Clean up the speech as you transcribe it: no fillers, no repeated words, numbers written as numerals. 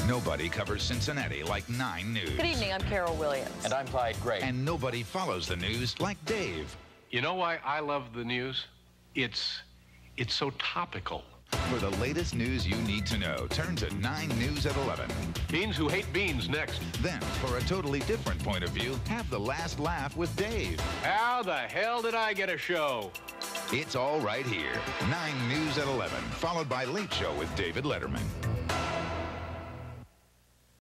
Nobody covers Cincinnati like 9 News. Good evening, I'm Carol Williams. And I'm Clyde Gray. And nobody follows the news like Dave. You know why I love the news? It's so topical. For the latest news you need to know, turn to 9 News at 11. Beans who hate beans next. Then, for a totally different point of view, have the last laugh with Dave. How the hell did I get a show? It's all right here. 9 News at 11, followed by Late Show with David Letterman.